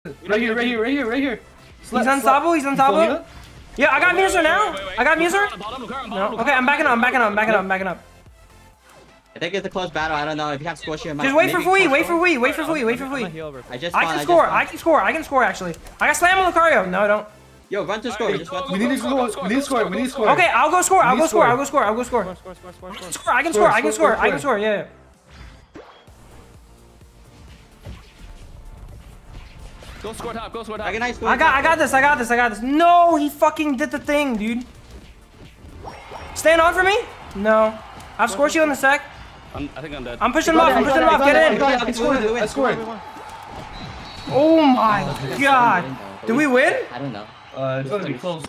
Right here, right here, right here, right here. He's unstoppable. He's unstoppable. Yeah, I got Muser now. I got Muser. No. Okay, I'm backing up. I'm backing up. I'm backing up. I'm backing up. I think it's a close battle. I don't know if you have squishy. Just wait for Fui. Wait for Fui. Wait for Fui. Wait for Fui. I can score. I can score. I can score actually. I got slam on Lucario. No, I don't. Yo, run to score. We need to score. We need to score. We need to score. Okay, I'll go score. I'll go score. I'll go score. I'll go score. I can score. I can score. I can score. Yeah. Go score top. Go score top. I got this. I got this. I got this. No, he fucking did the thing, dude. Stand on for me? No. I've scored you in the sec. I think I'm dead. I'm pushing him off. I'm pushing him off. Get in. I scored. Oh my god. Did we win? I don't know. It's gonna be close.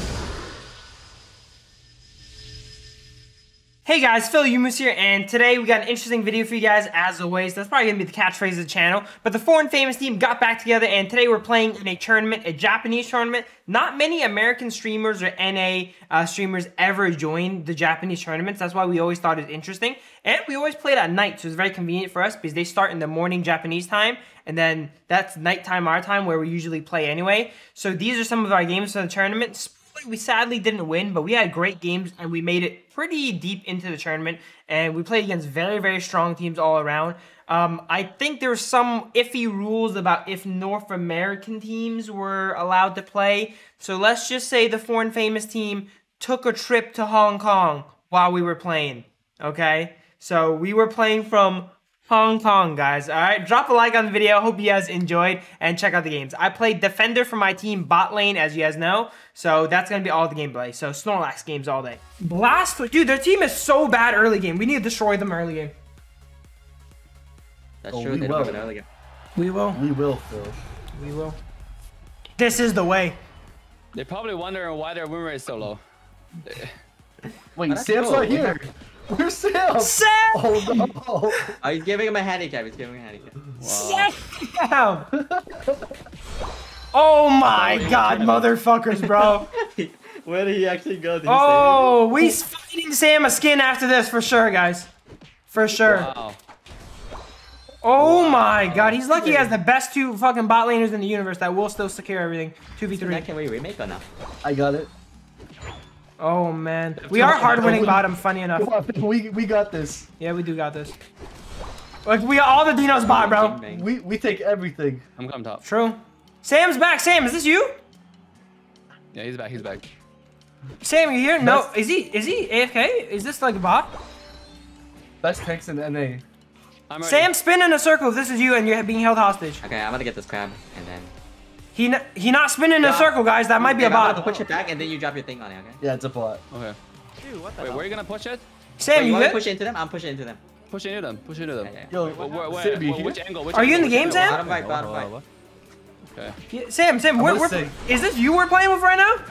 Hey guys, Phil Youmuus here, and today we got an interesting video for you guys as always. That's probably gonna be the catchphrase of the channel. But the foreign famous team got back together, and today we're playing in a tournament, a Japanese tournament. Not many American streamers or NA streamers ever join the Japanese tournaments. That's why we always thought it interesting. And we always played at night, so it's very convenient for us because they start in the morning Japanese time, and then that's nighttime our time where we usually play anyway. So these are some of our games for the tournament. We sadly didn't win, but we had great games and we made it pretty deep into the tournament, and we played against very, very strong teams all around. I think there's some iffy rules about if North American teams were allowed to play. So let's just say the foreign famous team took a trip to Hong Kong while we were playing, okay? So we were playing from Hong Kong, guys. All right, drop a like on the video. Hope you guys enjoyed and check out the games. I played defender for my team, bot lane, as you guys know. So that's gonna be all the gameplay. So Snorlax games all day. Blast, dude, their team is so bad early game. We need to destroy them early game. That's true. They don't have an early game. We will. We will, Phil. We will. This is the way. They're probably wondering why their win rate is so low. Wait, Sam's not here. Where's Sam? Sam! Oh no! Oh, he's giving him a handicap. He's giving him a handicap. Wow. Sam! Oh my god, motherfuckers, bro. Where did he actually go? Did we fighting Sam a skin after this for sure, guys. For sure. Wow. Oh my god, he's lucky he has the best two fucking bot laners in the universe that will still secure everything. 2v3. Can we remake or not? I got it. Oh man, we are hard winning bottom. Funny enough, we got this. Yeah, we do got this. Like we got all the Dinos bot, bro. We take everything. I'm coming top. True. Sam's back. Sam, is this you? Yeah, he's back. He's back. Sam, you here? No, is he AFK? Is this like a bot? Best tanks in NA. Sam, spin in a circle if this is you and you're being held hostage. Okay, I'm gonna get this crab and then. He not spinning in a circle, guys. That might be a bot. I'm push it back and then you drop your thing on it, okay? Yeah, it's a bot. Okay. Dude, what the Wait, hell? where are you gonna push it? Sam, you good? Push into them? I'm pushing into them. Push into them. Push into them. Yo, Which angle? Are you in the game, Sam? Bottom right, bottom right. Okay. Yeah, Sam, is this you we're playing with right now?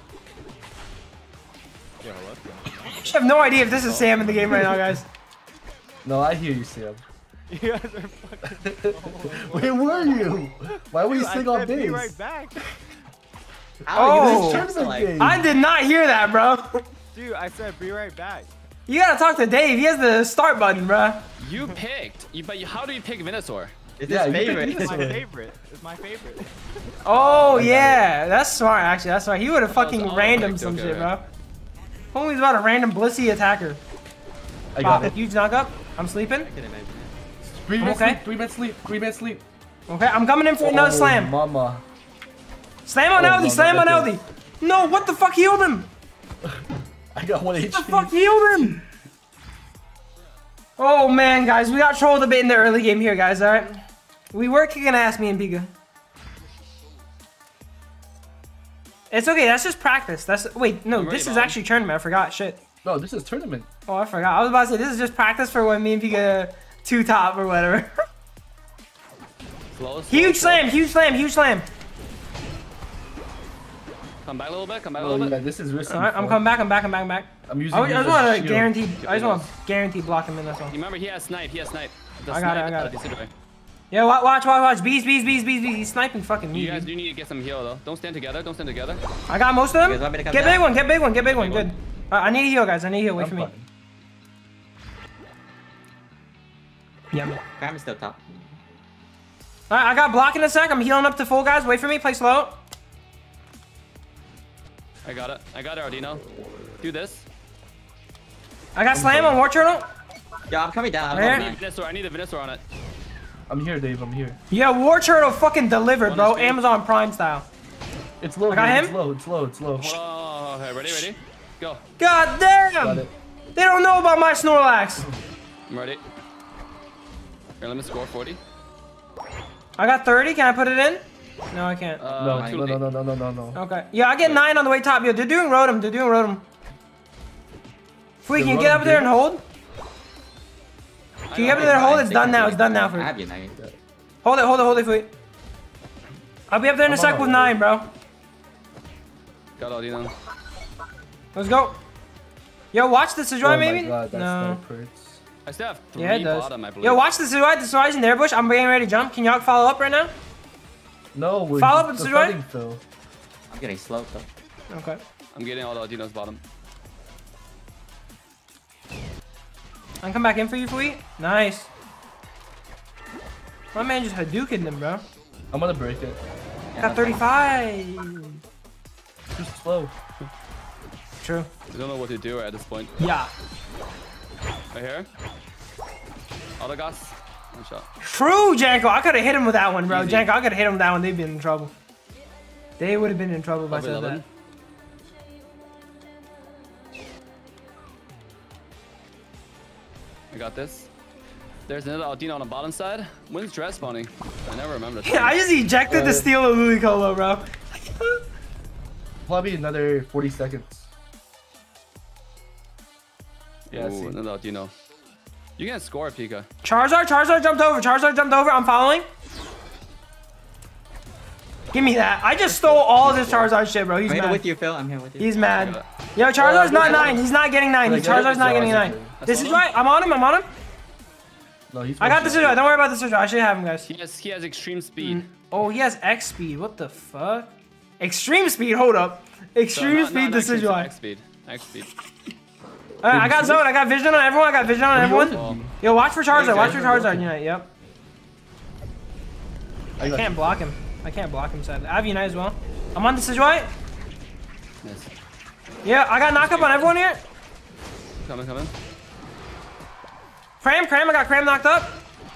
Yeah, what? I have no idea if this is Sam in the game right now, guys. No, I hear you, Sam. You guys are fucking. Where were you? Why were you sitting on base? Be right back. Oh, I did not hear that, bro. Dude, I said be right back. You gotta talk to Dave. He has the start button, bro. You picked. How do you pick Venusaur? It's his favorite. It's my favorite. It's my favorite. Oh yeah, that's smart. Actually, that's smart. He would have fucking random some shit, bro. Homie's about a random Blissey attacker. I got it. Huge knock up. I'm sleeping. 3 minutes sleep. 3 minutes sleep. 3 minutes sleep. Okay, I'm coming in for another slam. Mama. Slam on LD. Slam on LD. No, what the fuck healed him? I got 1 HP. What the fuck healed him? Oh man, guys, we got trolled a bit in the early game here, guys. All right, we were kicking ass, me and Pika. It's okay. That's just practice. Wait, no, this is actually tournament. I forgot. Shit. No, this is tournament. Oh, I forgot. I was about to say this is just practice for when me and Pika two top or whatever. Huge slam. Huge slam. Huge slam. Come back a little bit. Come back a little bit. Yeah, this is risky. All right, I'm coming back. I'm back. I'm back. I'm back. I'm using. I just want to guarantee. I just want to guarantee block him in this one. You remember he has snipe. He has snipe. I got it. I got it. Yeah, watch. Bees. He's sniping fucking me. You guys do need to get some heal though. Don't stand together. Don't stand together. I got most of them. Get big one. Get big one. Get big one. Good. I need a heal, guys. I need a heal. Wait for me. Yeah, Cram is still top. Alright, I got block in a sec. I'm healing up to full, guys. Wait for me. Play slow. I got it. I got it, Ardino. Do this. I got slam on War Turtle. Yeah, I'm coming down. Right I'm here. coming down. Venusaur. I need a Venusaur on it. I'm here, Dave. I'm here. Yeah, War Turtle fucking delivered, One bro. is big. Amazon Prime style. It's low. I got dude. him? It's low. It's low. It's low. Oh, okay, ready? Go. God Got damn! it. They don't know about my Snorlax. I'm ready. Here, let me score 40. I got 30. Can I put it in? No, I can't. No, Too no, late. no. Okay. Yeah, I get 9 on the way top. Yo, they're doing Rotom. They're doing Rotom. Fui, can you get up there and hold? Can you get up there and hold? It's done now. It's done now, I Fui. have you, Nine. Hold it, Fui. I'll be up there in a sec with 9, bro. Got Ardino. Let's go. Yo, watch the Sejuani, Oh maybe? my god, that No. snipe hurts. I still have 3 Yeah, it does. bottom, I believe. Yo, watch the Sejuani. The Sejuani's in their bush. I'm getting ready to jump. Can y'all follow up right now? No, we're Follow up with just Sejuani? defending, Phil. I'm getting slowed though. Okay. I'm getting all the Ardino's bottom. I can come back in for you, Fui. Nice. My man just Hadoukened them, bro. I'm gonna break it. Got 35. Too slow. True. I don't know what to do at this point. Yeah. Right here. Autogas. One shot. True, Janko. I could have hit him with that one, bro. Easy. Janko, I could have hit him with that one. They'd been in trouble. They would have been in trouble if I Level said 11. that. I got this. There's another Ardino on the bottom side. When's dress spawning? I never remember. Yeah, I just ejected the steal of Ludicolo, bro. Probably another 40 seconds. Yeah, Ooh, see. another Ardino. You can score, Pika. Charizard jumped over. Charizard jumped over. I'm following. Give me that. I just stole all of this Charizard shit, bro. He's I'm here mad. with you, Phil. I'm here with you. He's mad. Yo, Charizard's not 9. He's not getting 9. Charizard's not getting 9. This is right. I'm on him. No, he's I got the one-shot. Sejuani. Don't worry about the Sejuani. I should have him, guys. He has extreme speed. Oh, he has X speed. What the fuck? Extreme speed. Hold up. Extreme speed. The Sejuani. X speed. X speed. I got zone. I got vision on everyone. I got vision on everyone. Oh, Yo, watch for Charizard. Watch for Charizard. Charizard. Unite. Yep. I got can't you. block him. I can't block him, sadly. I have Unite as well. I'm on the Sejuani. nice. Yeah, I got knock up on everyone here. Coming. Cram. I got Cram knocked up.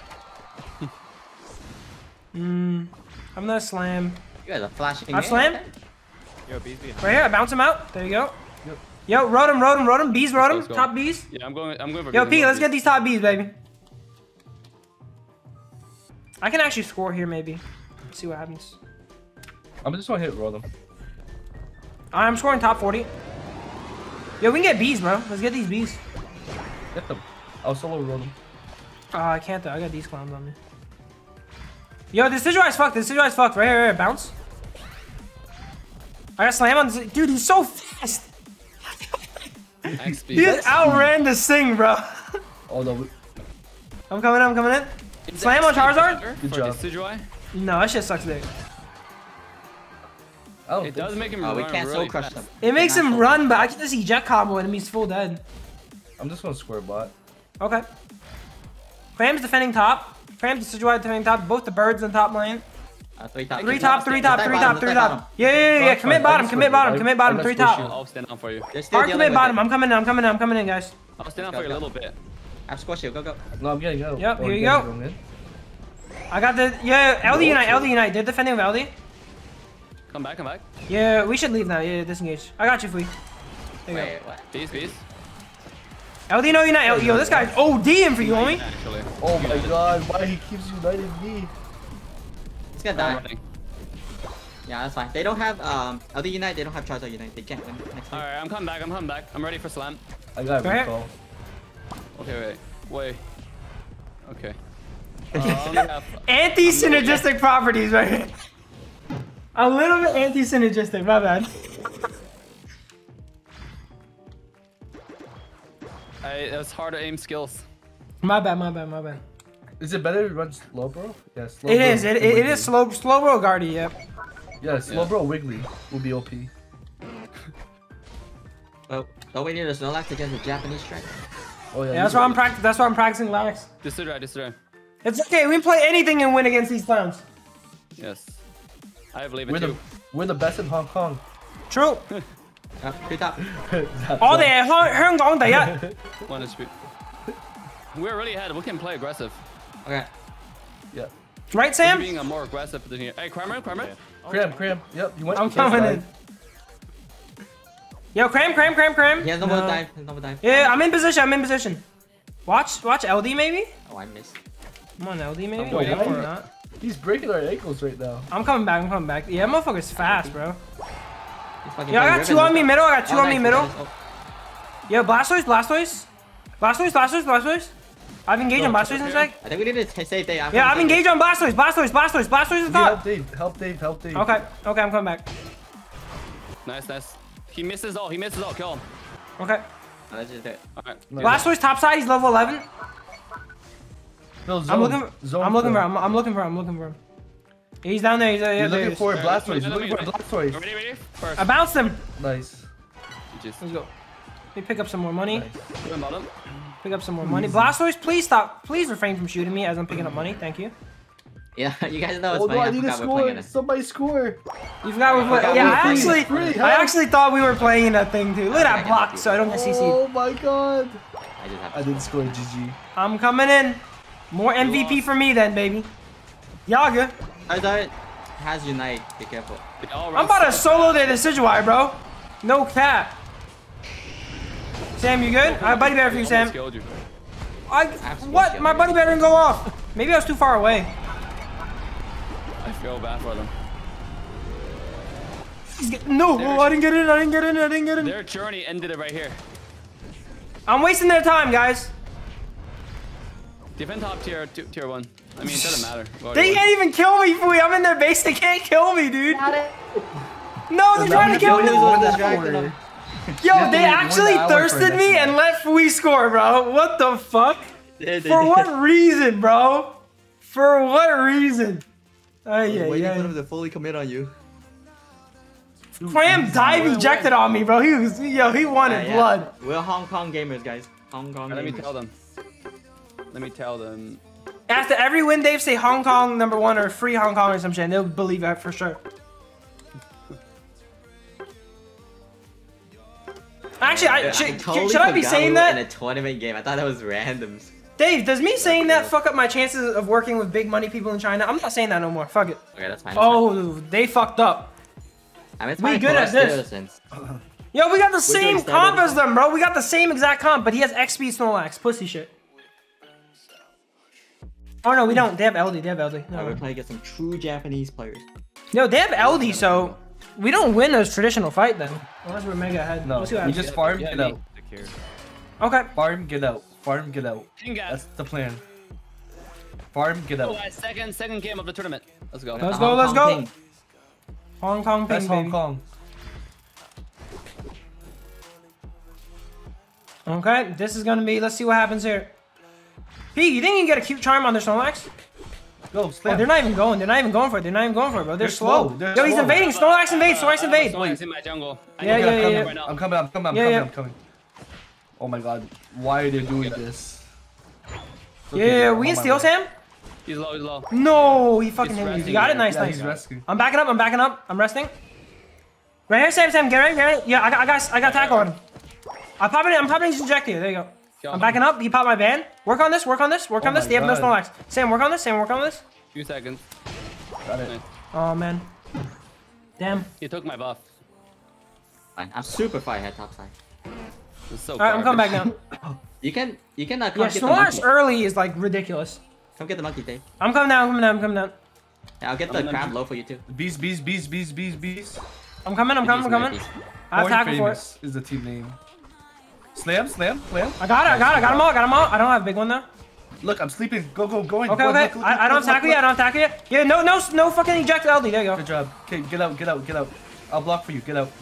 I'm gonna slam. You guys are flashing. I in. slam. Yo, B's behind. Right here. I bounce him out. There you go. Yo, Rotom. Bees, Rotom. Let's go. Top bees. Yeah, I'm going for Yo, bees, P, I'm let's going get these top bees, baby. I can actually score here, maybe. Let's see what happens. I'm just gonna hit Rotom. I'm scoring top 40. Yo, we can get bees, bro. Let's get these bees. Get them. I'll solo Rotom. I can't though. I got these clowns on me. Yo, this Decidueye's fucked. Right here. Bounce. I got slam on this. Dude, he's so fast. X speed. He just outran this thing, bro. Oh no. I'm coming in. Slam on Charizard? Good For job. Decidueye? No, that shit sucks dick. I don't It think does so. make him Oh, run we can't really soul crush fast. them. It makes We're not him soul run, but I can just eject combo him. He's full dead. I'm just gonna square bot. Okay. Cram's defending top. Cram's Decidueye defending top. Both the birds in top lane. 3 top. 3 top. Yeah. Commit bottom. I'm 3 not top. squishy. I'll stand on for you. They're still Hard dealing commit with bottom. it. I'm coming in, guys. I'll stand on for you a little bit. I have squash you. Go. No, I'm getting out. Yep, Oh, here you guys go. are going in? I got the LD Unite. They're defending with LD. Come back. Yeah, we should leave now. Yeah, disengage. I got you, Fui. There you Wait, what? Bees. go. LD no Unite. Yo, this guy's ODing for you, homie. Actually. Oh my god, why he keeps uniting me? He's gonna I'm die. running. Yeah, that's fine. They don't have LD Unite. They don't have Charizard Unite. They can't win next time. Alright, I'm coming back. I'm ready for slam. I got Go ahead. recall. Okay, wait. Okay. I only have- Anti-synergistic properties right here. A little bit anti-synergistic, my bad. It's hard to aim skills. My bad. Is it better to run slow bro? Yeah, slow It bro. is. It is slow roll guardy. Yep. Yeah, slow Yeah. bro Wiggly will be OP. Well, don't we need a Snorlax against the Japanese strat? Oh yeah. Yeah, that's why I'm practicing. That's why I'm practicing Lax. Decidueye. It's okay. We can play anything and win against these clowns. Yes. I believe it too. We're the best in Hong Kong. True. Pick up. 我哋係香港第一。 One HP. We're really ahead. We can play aggressive. Okay. Yeah. Right, We're Sam? being more aggressive than here. Hey, Kramer. Cram. Yep. You went. I'm coming in. Yo, cram. He has no more dive. He has no more dive. Yeah, I'm in position. Watch LD maybe? Oh, I missed. Come on, LD maybe? Oh, Or why? not. He's breaking our ankles right now. I'm coming back. Yeah, motherfucker's fast, bro. He's fucking Yo, I got playing 2 on me Riven. middle. I got 2 Oh, on me nice, middle. nice. Oh. Yo, Blastoise. I've engaged on Blastoise in a sec. I think we need to save Dave. Yeah, I've engaged on Blastoise. Blastoise is top. Help Dave. Okay, I'm coming back. Nice. He misses all. Kill him. Okay. Oh, let's just do it. Alright. Blastoise top side. He's level 11. No, I'm looking for him. He's down there. You're looking for a Blastoise. Ready? First. I bounced him. Nice. Just Let's go. Let me pick up some more money. put him bottom. Blastoise, please stop. Please refrain from shooting me as I'm picking up money. Thank you. Yeah, you guys know it's Oh funny. no, I I need to forgot we're playing score. it. Somebody score. You forgot we're playing. Yeah, I actually thought we were playing that thing too. Look at that block, so I don't get CC'd. Oh my god. I just have I didn't score. GG. I'm coming in. More MVP for me then, baby. Yaga. Charizard has Unite. Be careful. I'm about to solo the Decidueye, bro. No cap. Sam, you good? I have buddy better for you, Sam. Killed you. What? My buddy better didn't go off. Maybe I was too far away. I feel bad for them. No, I didn't get in. Their journey ended it right here. I'm wasting their time, guys. Defend top tier 1. I mean, it doesn't matter. They can't even kill me, Fui. I'm in their base. They can't kill me, dude. No, they're trying to kill me. Yo, they actually thirsted me and let Fui score, bro. What the fuck? For what reason, bro? For what reason? Waiting for them to fully commit on you. Cram dive ejected on me, bro. He wanted blood. We're Hong Kong gamers, guys. Hong Kong gamers. Let me tell them. After every win, Dave say Hong Kong #1 or free Hong Kong or some shit. And they'll believe that for sure. Actually, should I be saying that? In a tournament game, I thought that was randoms. Dave, does me saying that fuck up my chances of working with big money people in China? I'm not saying that no more. Fuck it. Okay, that's fine. Oh, they fucked up. I mean, it's we fine good for at us this. too, since Yo, we got the same doing comp standard. as them, bro. We got the same exact comp, but he has XP Snorlax. Pussy shit. Oh no, we don't. They have LD. No. we're playing against some true Japanese players. No, they have LD, so we don't win a traditional fight then. Unless we're mega ahead. No, We'll see what we happens. just farm, get out. Okay. Farm, get out. That's the plan. Farm, get out. Second game of the tournament. Let's go. Let's Hong go. Kong ping. Hong Kong That's ping, Hong baby. Kong. Okay, this is gonna be. Let's see what happens here. P, you think you can get a cute charm on their Snorlax? Go, slam. Oh, they're not even going. They're not even going for it, bro. They're slow. They're Yo, he's slow. invading. Snorlax invade. Snorlax in my jungle. Yeah. I'm coming. Oh my god, why are they doing this? Yeah, we can steal Sam. He's low. No, he fucking He's hit me. resting You got it. there. Nice. Yeah, he's rescued. I'm backing up. I'm resting. Right here, Sam. Get ready. Yeah, I got tackle on him. I'm popping his ejector. There you go. I'm backing up. He popped my ban. Work on this. They have no Snorlax. Sam, work on this. 2 seconds. Got it. Nice. Oh man. Damn. He took my buff. Fine. I'm super far ahead top side. It's so Alright, I'm coming back garbage. now. You can come Yeah, get the Snorlax monkey. early is like ridiculous. Come get the monkey, Dave. I'm coming down. Yeah, I'll get the crab low for you too. Bees. I'm coming. I have tackle for it. Is the team name. Slam. I got him all. I don't have a big one though. Look, I'm sleeping. Go in. Okay. Look, I don't have tackle yet. Yeah, no fucking eject LD. There you go. Good job. Okay, get out. I'll block for you. Get out.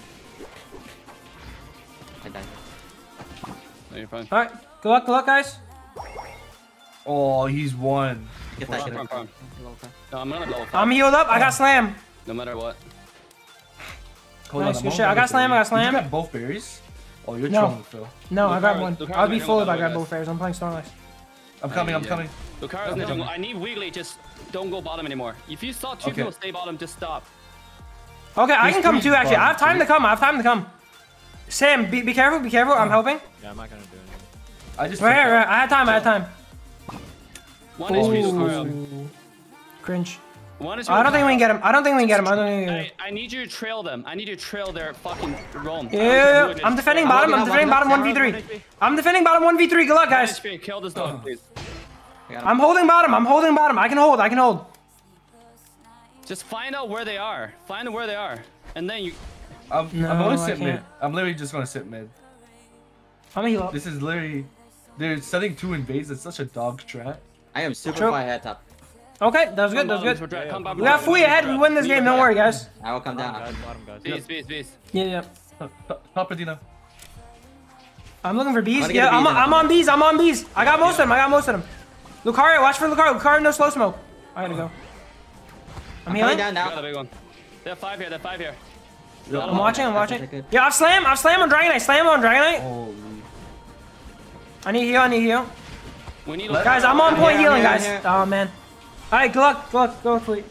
I died. No, you're fine. Alright, good luck, guys. Oh, he's won. Get that shit. Farm. No, I'm gonna level 5. I'm healed up. I got slam. No matter what. Hold Nice, on, good shit. I got slam. You got both berries? Oh, you're No. trolling, Phil. No, I grabbed one. Look, I'll be look, full if I look, grab guys. both fairs. I'm playing Snorlax. I'm coming. I'm coming. Lucario's in the jungle. I need Wiggly. Just don't go bottom anymore. If you saw two people stay bottom, just stop. Okay, I can come too. Actually, I have time to come. I have time to come. Sam, be careful. Be careful. I'm helping. Yeah, I'm not gonna do anything. I just. Right. I had time. I had time. One HP Lucario. Cringe. One is I don't think we can get him. I don't think we can get him. I need you to trail them. I need you to trail their fucking roam. Yeah, I'm defending bottom. I'm defending bottom 1v3. I'm defending bottom 1v3. Good luck, guys. Kill this dog, please. I'm holding bottom. I'm holding bottom. I can hold. I can hold. Just find out where they are. Find out where they are, and then you. I'm going to sit mid. I'm literally just going to sit mid. I'm gonna heal up. This is literally. They're setting 2 invades. It's such a dog strat. I am super far ahead top. Okay, that was good. That was good. Yeah. We got fully ahead. We win this game. Don't worry, guys. I will come down. Bottom guys. Bees. Yeah. Top Adina. I'm looking for bees. Yeah, I'm on bees. I'm on bees. I got most of them. Lucario, watch for Lucario. Lucario, no slow smoke. I gotta go. I'm healing. Down now. Got a big one. They're 5 here. I'm watching. Yeah, I'll slam on Dragonite. Slam on Dragonite. Holy. I need heal. We need Guys, I'm on point healing, guys. here. Oh, man. All right, good luck. Go, Fleet.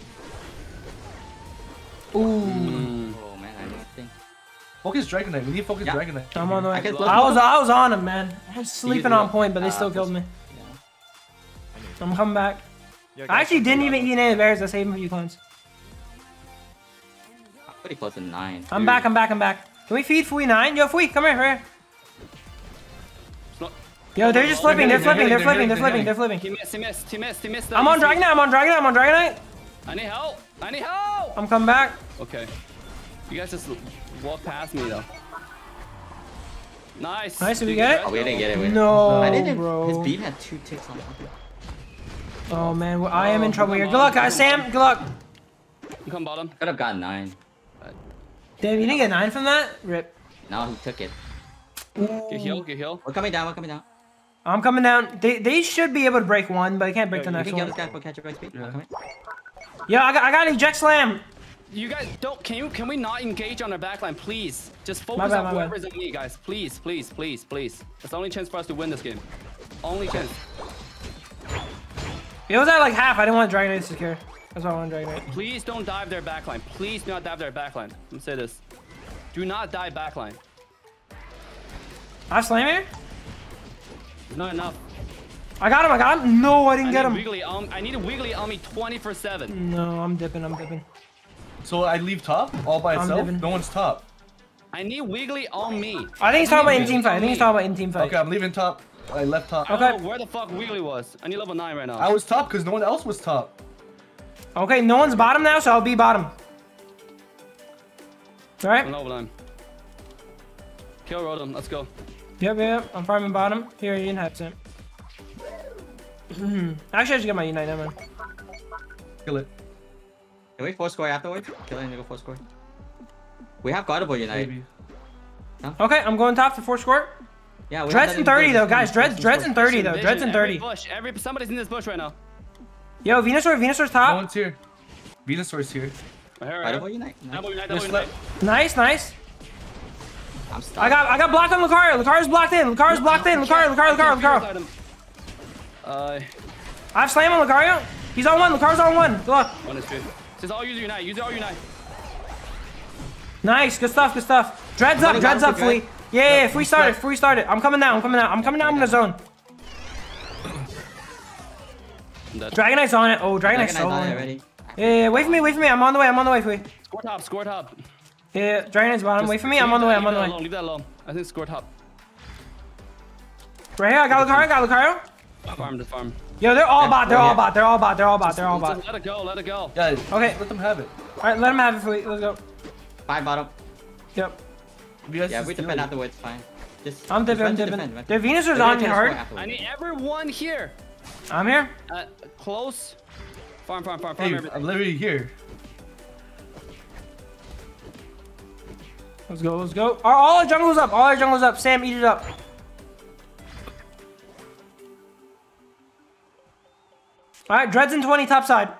Ooh. Oh man, I don't think. Focus Dragonite. We need focus Dragonite. I'm on the way. I I was on him, man. I was sleeping on point, but they still killed me. I'm coming back. I actually didn't even eat any berries. I saved him a few times. I'm pretty close to 9. I'm back. Can we feed Fui 9? Yo, Fui, come here. Yo, they're just flipping. They're flipping. He missed. I'm on Dragonite. I need help. I'm coming back. Okay. You guys just walk past me though. Nice. Did we get it? Oh, we didn't get it. No, I didn't. bro. His beat had 2 ticks on it. Oh man, I am in trouble here. Good luck, guys. Sam, good luck. You come bottom. Could have gotten 9. Damn, you didn't get 9 from that? Rip. Now he took it. Get heal. We're coming down. I'm coming down. They should be able to break 1, but they can't break the You next can kill one. this guy for catch up by speed. Yeah. Yeah, I got an eject slam. You guys don't. Can we not engage on their backline, please? Just focus bad, on my whoever's on me, guys. Please. That's the only chance for us to win this game. Only chance. It was at like half. I didn't want Dragonite to secure. That's why I wanted Dragonite. Please don't dive their backline. Please do not dive their backline. Let me say this. Do not dive backline. I slam here? It's not enough. I got him. No, I didn't get him. I need a Wiggly on me 24/7. No, I'm dipping. So I leave top all by itself? dipping. No one's top. I need Wiggly on me. I think he's talking about in-team fight. Okay, I'm leaving top. I left top. I don't know where the fuck Wiggly was. I need level 9 right now. I was top because no one else was top. Okay, no one's bottom now, so I'll be bottom. Alright? I'm level 9. Kill Rotom. Let's go. Yep. I'm farming bottom. Here, you can have some. Actually, I should get my Unite, never mind. Kill it. Can we 4-score afterwards? Kill it and go 4-score. We have Guardable Unite. Maybe. Okay, I'm going top for 4 score. Yeah, Dread's in 30 though, guys. Dread's in 30 though. Dread's in 30. Somebody's in this bush right now. Yo, Venusaur's top. No one's here. Venusaur's here. Guardable Unite. Nice. I'm stuck. I got blocked on Lucario. Lucario's blocked in. Lucario. I have slam on Lucario. He's on 1. Lucario's on 1. Good luck. One is good. Just all use Unite. Nice. Good stuff. Dread's up, Flea. Yeah, if we start it. I'm coming down. I'm gonna zone. Dragonite's on it. Oh, Dragonite's so on it. Yeah, wait for me. I'm on the way, Flea. Score top. Yeah, Dragonite's bottom. Wait for me. I'm on the way. Leave that alone. I think score top. Right here, I got Lucario. Farm. Yo, they're all bot. Just let it go. Guys, okay, let them have it. Alright, let them have it, Flea. Let's go. 5 bottom. Yep. Yeah, we defend afterwards, fine. I'm dipping. Their Venusaur's on me hard. I need everyone here. I'm here. Close. Farm. Hey, I'm literally here. Let's go. All our jungle's up. Sam, eat it up. Alright, Dread's in 20 top side.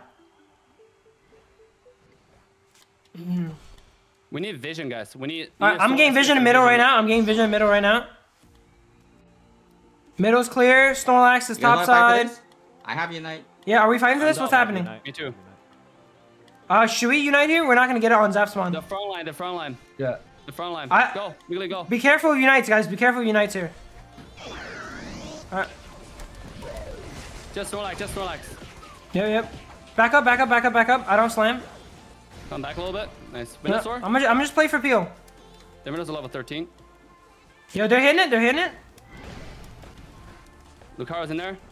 We need vision, guys. I'm getting vision in middle right now. Middle's clear. Snorlax is You guys top wanna fight for side. this? I have Unite. Yeah, are we fighting for this? I'm What's down, happening? Unite. Me too. Should we unite here? We're not gonna get it on Zap's spawn. The front line, the front line. Yeah. The front line. I- Go, Wiggly, go. Be careful of unites, guys. Be careful of unites here. Alright. Just Snorlax, just Snorlax. Yep. Back up, back up, back up, back up. I don't slam. Come back a little bit. Nice. No, Venusaur. I'm gonna just play for Peel. The Venusaur level 13. Yo, they're hitting it. They're hitting it. Lucario's in there.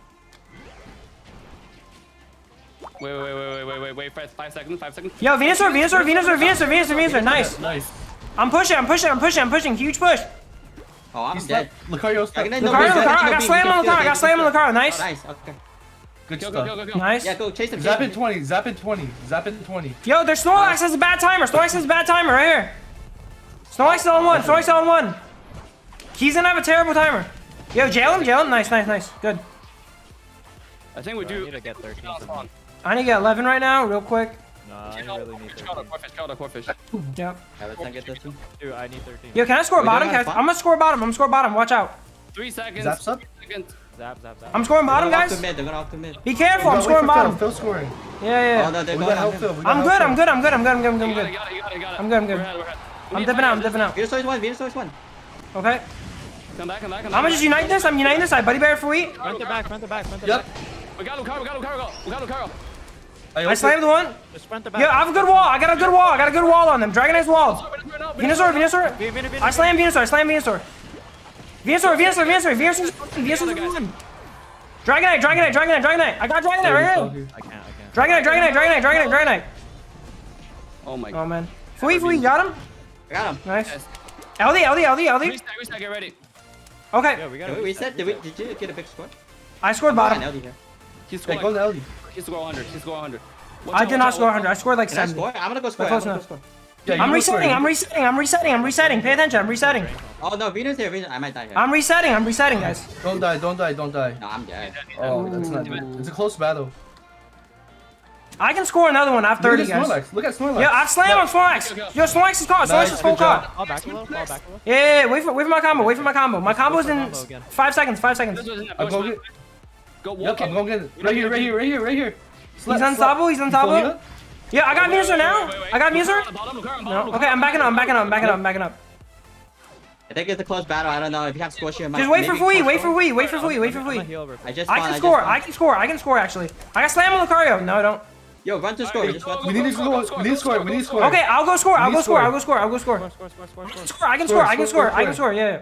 Wait. 5 seconds, 5 seconds. Yo, Venusaur. Nice. Nice. I'm pushing. Huge push. Oh, I'm He's dead. Lucario's I stuck. can- Lucario. no, I got slam on Lucario. Nice. Nice. Okay. Good Go, stuff. go. Nice. Yeah, go chase him. Zap chase in him. 20. Zap in 20. Zap in 20. Yo, their Snorlax has a bad timer. Right here. Snorlax is on one. He's gonna have a terrible timer. Yo, jail him. Nice. Good. I think we I do. need to get 13. I need to get 11 right now, real quick. No, I really need 13. Corfish. Yep. Yeah, let's not get this one. Dude, I need 13. Yo, can I score We bottom? don't have fun. I'm gonna score bottom. Watch out. 3 seconds. Zap's up? 3 seconds. Zap. I'm scoring bottom, They're gonna guys. They're gonna off to mid. Be careful. I'm Wait scoring for bottom. Phil scoring. Yeah. Oh no, they're We going got help on Phil. him. I'm good. You got it. I'm good. We're ahead. I'm dipping out. Venusaur's one. Okay. Come back. I'm gonna just unite this. I'm uniting this. I buddy bear for wheat. Front to back. Yep. We got Lucario. I slammed one. Just front to back. Yo, I have a good wall. I got a good wall on them. Dragonite's walls. Venusaur. I slam Venusaur. Venusaur. Dragonite. I got Dragonite right here. I can't. Dragonite. Oh my Oh god. man. Fui, got him. I got him. Nice. Yes. LD. Reset, get ready. Okay. Yeah, we got Did we reset? Did you get a big score? I scored bottom. LD here. He Hey, scored go to LD. He scored 100. I did not score 100. I scored like Can I 70. score? I'm gonna go score. Close I'm gonna go enough. score. Yeah, I'm you go scoring. resetting. Pay attention. I'm resetting. Oh no, Venus here. I might die here. I'm resetting, guys. Don't die. No, I'm dead. Oh, that's not good. It's a close battle. I can score another one. I have 30, Look at guys. Snorlax. Look at Snorlax. Yeah, I slammed on Snorlax. Yo, Snorlax is caught. Snorlax Nice, is full good job. caught. Fall back a little. Yeah. Wait for my combo. My combo's in Combo again. 5 seconds. I'm going to Go Yep, walk I'm in. going to get it. Right here. He's unstoppable. Yeah, I got Venusaur now. I got Venusaur. No. Okay, I'm backing up. I think it's a close battle. I don't know if you have squishy. Just wait for Fui. Wait for Fui. I just I can score actually. I got slam on Lucario. No, I don't. Yo, run to score. Just run to We need to score. We need to score. Okay, I'll go score. We need score. I can score. Yeah.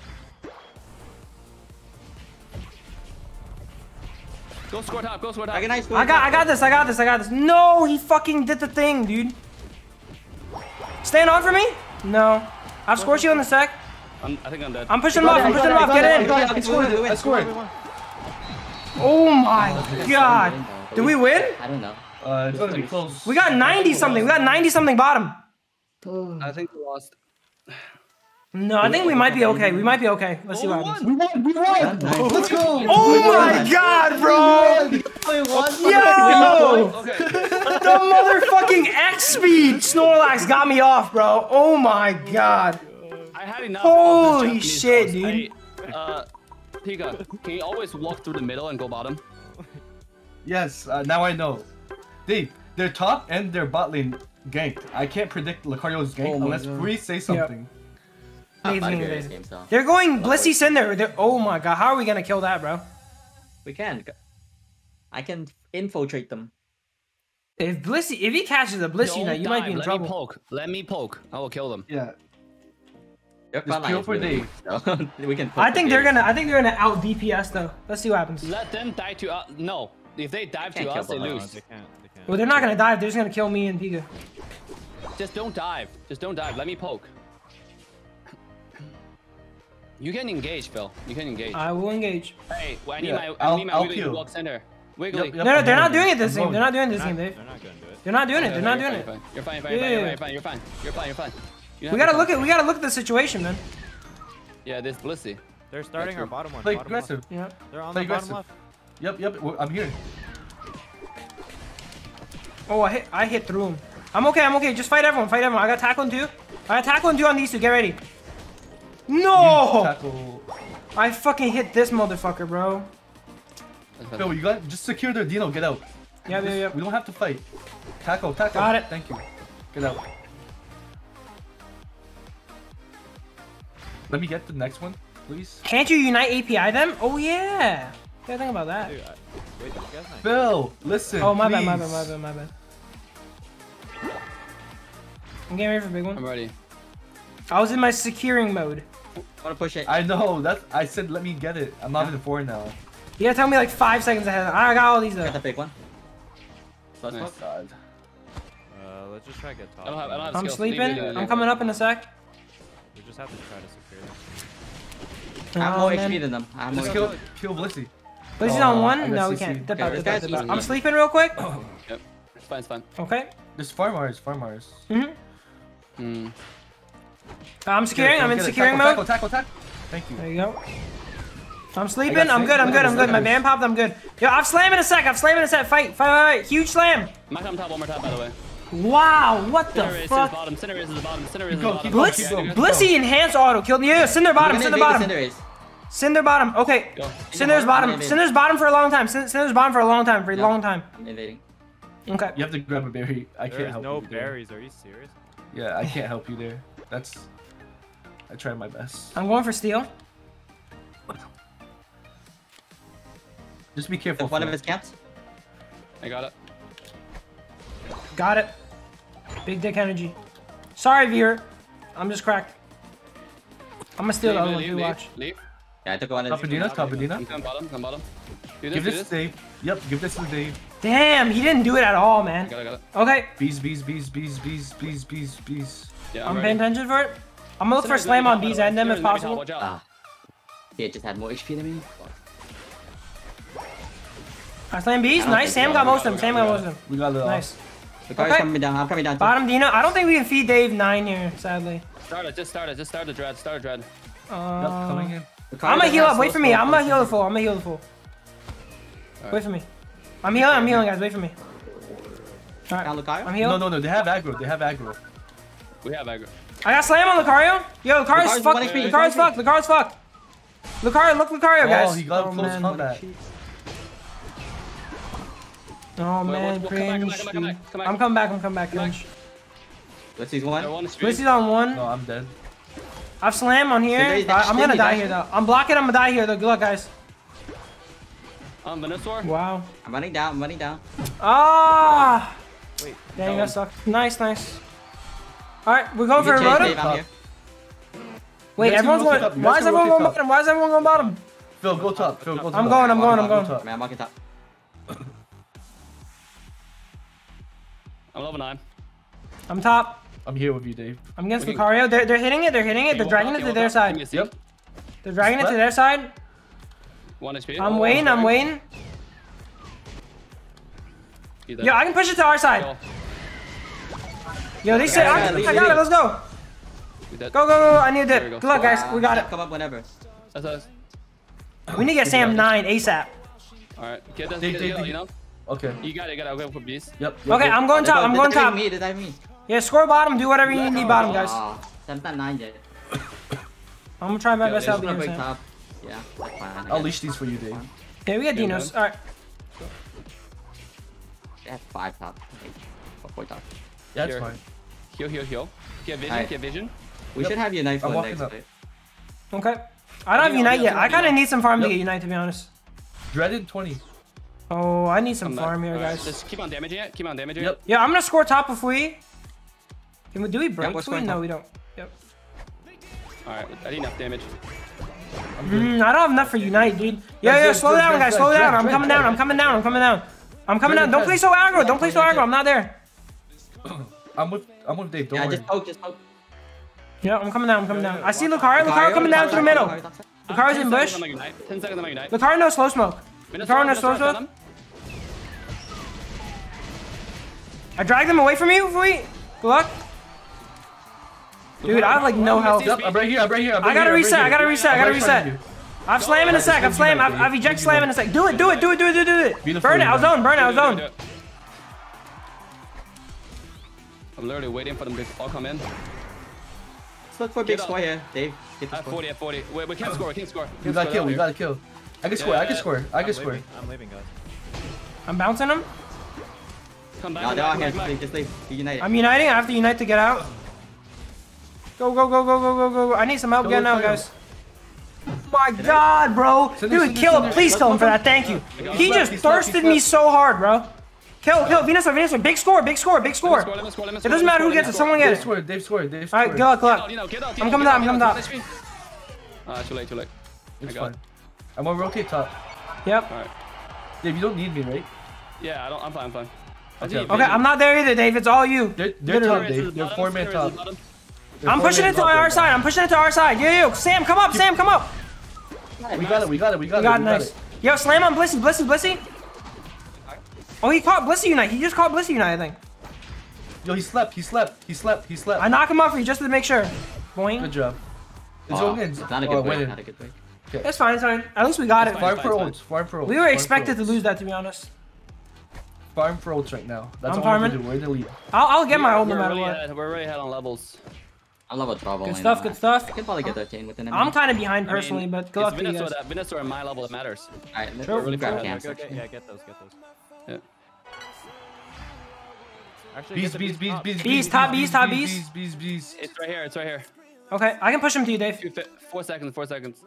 Go score top. I can score. I got this. No, he fucking did the thing, dude. Stand on for me? No. I've scored you in the sec. I think I'm dead. I'm pushing him off. Get in. I scored. Oh my god. Did we win? I don't know. It's gonna be close. We got 90 something bottom. I think we lost. No, I think we might be okay. Let's see what happens. We won. Let's go. Oh my god, bro. Yo. Okay. The motherfucking X speed Snorlax got me off, bro. Oh my god. I had enough. Holy of this shit, Japanese dude. course. Hey, Pika, can you always walk through the middle and go bottom? Yes, now I know. Their top and their bot lane ganked. I can't predict Lucario's gank unless we say something. Amazing. They're going Blissey Cinder. Oh my god, how are we gonna kill that, bro? We can. I can infiltrate them. If he catches a Blissey Unite, you might be in trouble. Let me poke. I will kill them. Yeah. Your Just kill for Dave. We can. I think they're gonna out DPS though. Let's see what happens. Let them die to us. No, if they dive to us, they lose. They can't. Well, they're not gonna dive. They're just gonna kill me and Pika. Just don't dive. Let me poke. You can engage, Phil. You can engage. I will engage. Hey, well, I need I'll my Wiggly to peel. walk center. Wiggly. Yep. They're not doing it this game. They're not doing this game, Dave. They're not gonna do it. They're not doing it. They're not doing it. You're fine. You're fine. We gotta look at the situation, man. Yeah, this Blissey. They're starting our bottom one. Play bottom left. aggressive. Yeah. They're on Play the bottom aggressive. left. Yep. I'm here. Oh, I hit through him. I'm okay. Just fight everyone. I got tackle on 2. On these two. Get ready. No! Tackle. I fucking hit this motherfucker, bro. Phil, you got just secure their Dino. Get out. Yep. We don't have to fight. Tackle. Got it. Thank you. Get out. Let me get the next one, please. Can't you unite API them? Oh yeah. Gotta think about that. Dude, wait, you guys not... Phil, listen. Oh my please. bad. I'm getting ready for a big I'm one. ready. I was in my securing mode. I wanna push it. I know. I said let me get it. I'm not in the 4 now. You gotta tell me like 5 seconds ahead. I got all these Got though. the big one. Nice. Oh God. let's just try to get top. I don't have I'm skills. sleeping. Leave it. I'm coming up in a sec. We just have to try to secure this. I have Oh, more man. HP than them. I have more Just HP. kill Blissey. Blissey's Oh, on I one? got No, we CC. can't. Dip Okay, out, this dip out, guy's dip out. easy. I'm sleeping real quick. Yep. It's fine. It's fine. Okay. There's farmers. Hmm. I'm securing. I'm in Get it. securing Tackle, mode. tackle. Thank you. There you go. I'm sleeping. I got I'm good. I'm saved. good. My band popped. I'm good. Yo, I'm slamming a sec. Fight. Huge slam. Might come top one more time, by the way. Wow. What the Center race is fuck? bottom. Center race is the bottom. Center race is Keep the going, bottom. keep going, Blitz, keep going. Blissey enhanced auto killed me. Yeah, Cinder bottom. I'm Cinder gonna bottom. invade the Cinderace. Cinder bottom. Okay. Go. Cinder's bottom. Cinder's bottom for a long time. Cinder's bottom for a long time. I'm invading. Okay. You have to grab a berry. I can't There's help no you there. berries. Are you serious? Yeah, I can't help you there. I tried my best. I'm going for steal. Just be careful. One of Phil. his camps. I got it. Got it. Big dick energy. Sorry, viewer. I'm just cracked. I'm gonna steal the other one. You watch. Leave. Yeah, I took one of his. Top Adina. Come bottom. Do Give do this to Dave. Yep, give this to Dave. Damn, he didn't do it at all, man. Got it. Okay, Bees. Yeah, I'm ready. paying attention for it. I'm gonna look for a Cinder's slam maybe on top, B's by the end way. them if Cinder's maybe top, possible. watch out. Ah. He just had more HP than me. I slam B's. I don't Nice. think Sam so. got most of them. We Sam got got it. most of them. We got it. Nice. The car's Okay. coming down. I'm coming down. Too. Bottom Dina. I don't think we can feed Dave 9 here, sadly. Start it. Just start the dread. Start a dread. Coming in. The car I'm gonna doesn't heal have up. Wait slow for me. smoke I'm gonna on heal it. the full. I'm gonna heal the full. Alright. Wait for me. I'm healing, guys. Wait for me. Down Alright. Lucario? I'm healed. No. They have aggro. We have aggro. I got slam on Lucario. Yo, Lucario's Lucario's fucked. 1 HP. Lucario's fucked. Lucario's fucked. Lucario, look Lucario, guys. Oh, he got close man. combat. Oh man, come cringe. back. I'm coming back, cringe. Let's see one. One street. Blissey's on one. No, I'm dead. I've slam on here. Cinder's I'm gonna dashed die in, here though. I'm blocking. I'm gonna die here though. Good luck, guys. Venusaur. Wow. I'm running down. Ah. Wait. Dang, that sucked. Nice. All right, we're going You for a can chase roto. Dave, I'm here. Wait, You guys everyone's can rotate going. up, you Why guys is can everyone going rotate bottom? Why is everyone going bottom? Phil, go top. I'm going. Man, I'm walking top. I'm level 9. I'm top. I'm here with you, Dave. I'm against Okay. Lucario. They're hitting it. They're dragging it to their side. Yep. They're dragging it to their side. 1 HP. I'm waiting. He's dead. Yo, I can push it to our side. Go. Yo, they say I got it. Let's go. He's dead. Go. I need a There we dip. go. Good luck, guys. We got it. Come up whenever. That's us. We need to get Sam 9 ASAP. Alright. Get this. Dave. You know? Okay. You got it. I'll go for beast. Yep. Okay, I'm going top. I'm going top. They're diving me. Yeah, score bottom. Do whatever you need bottom, guys. I'm not 9 yet. I'm gonna try my Yeah, best they out I'm gonna break here. Sam. top. Yeah, that's fine. I'll leash these for you, Dave. Yeah, we got Yeah, Dinos. man. All right. They have 5 top. Or 4 top. Yeah, it's Here. fine. Heal. Get vision. Alright. Get vision. We Yep. should have Unite for I'm the walking next up. fight. Okay. I don't have Unite yet. I kind of need some farm to Yep. get Unite, to be honest. Dreaded 20. Oh, I need some Come back. farm here, Alright, guys. Just keep on damaging it. Yep. Yeah, I'm gonna score top if we. Do we break we're Fui? scoring No, top. we don't. Yep. Alright. I need enough damage. I don't have enough for Unite, dude. Yeah, slow down, guys. Slow down. I'm coming down. I'm coming down. Don't play so aggro. I'm not there. I'm with Dave. Don't Yeah, worry. just poke. Yeah, I'm coming down. I see Lucario. Lucario coming down through middle. Lucario's in bush. 10 seconds on my Unite. Lucario no slow smoke. Lucario no slow smoke. I dragged them away from you, Fui. Good luck. Dude, I have like no health. Yep, I'm right here. I gotta reset. I've slammed in a sec. I've eject slam in a sec. Do it. Burn it. I was zone. I'm literally waiting for them to all come in. Let's look for big Get score here, Dave. Get the At score. 40, at 40. Wait, we can't score, we can't score. We gotta kill, we gotta kill. I can score, I can score, I can score. I'm leaving, guys. I'm bouncing him. Come back, No, come they're back, out here. come back. Just leave. Be united. I'm uniting. I have to unite to get out. Go, go, go, go, go, go, go. I need some help getting out, guys. My God, bro. Dude, kill him. Please kill him for that. Thank you. He just thirsted me so hard, bro. Kill, kill. Venusaur, Venusaur. Big score, big score, big score. It doesn't matter who gets it. Someone get it. They've scored, they've scored. Alright, go out, go out. I'm coming down, I'm coming down. Too late, too late. It's fine. I'm gonna rotate top. Yep. Alright. Dave, you don't need me, right? Yeah, I'm fine, I'm fine. Okay, I'm not there either, Dave. It's all you. They're top, Dave. They're 4-man top. I'm pushing it to our side. I'm pushing it to our side. Yo, Sam, come up. Sam, come up. We got it, we got it, we got it. We got it, nice. Yo, slam on Blissey, Blissey, Blissey. Oh, he caught Blissey Unite. He just caught Blissey Unite, I think. Yo, he slept, he slept, he slept, he slept. I knock him off for you just to make sure. Boing. Good job. It's Oh, okay. it's not a good break. Not a good break. It's fine, it's fine. At least we got it. Farm for ults, farm for ults. We were expected to lose that, to be honest. Farm for ults right now. That's I'm all we farming. can do. We're in the lead. I'll get my own no We're matter really what. ahead, we're really ahead on levels. I'm level 12 only. Good stuff, now. good stuff. I can probably get 13 with an enemy. I'm kind of behind personally, but good luck to you guys. Venusaur at my level that matters. Alright, let's Sure. really grab Sure. camps. Yeah, get those, get those. Yeah. Actually, Bees, get the bees, bees, bees, Bees, top bees, top bees. Bees, bees, bees. It's right here, it's right here. Okay, I can push him to you, Dave. 4 seconds, 4 seconds.